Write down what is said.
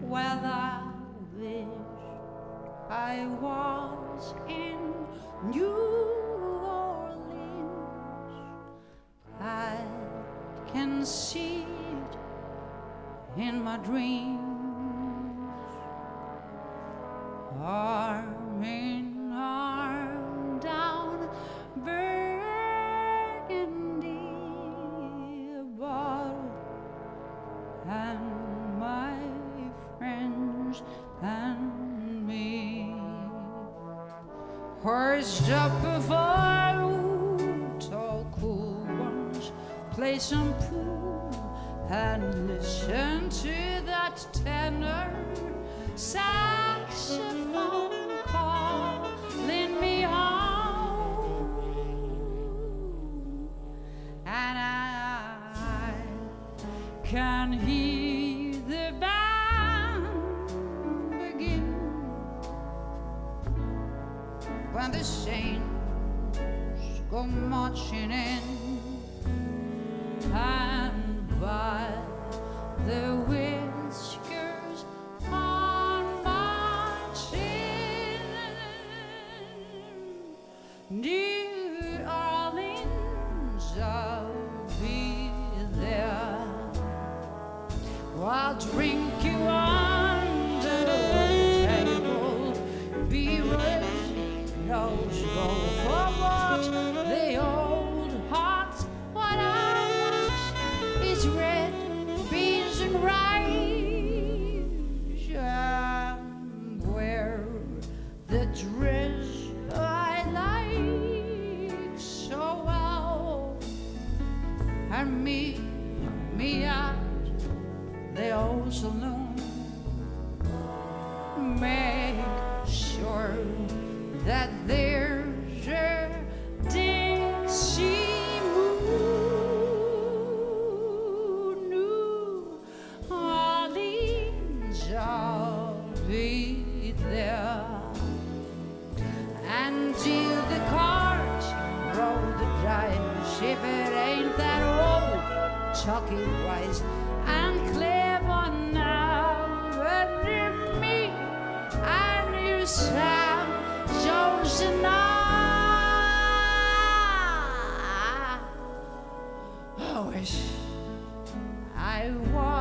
Well, I wish I was in New Orleans. I can see it in my dreams. Arm in arm down Burgundy, a bottle and my friends and me. Horsed up before tall cool ones, play some pool and listen to that tenor saxophone calling me home. And I can hear the band begin when the saints go marching in, and by the whiskers on my chin, New Orleans, I'll be there. I'll drink you under the table, be rich, nose go for what the old hearts. What I want is red beans and rice, and wear the dress I like so well, and meet me at the old saloon. Make sure that there's a Dixie moon. New Orleans, I'll be there. And till the cards roll the dice, if it ain't that old Chucky Wise and clever now, under me and you Sam Jones and I wish I was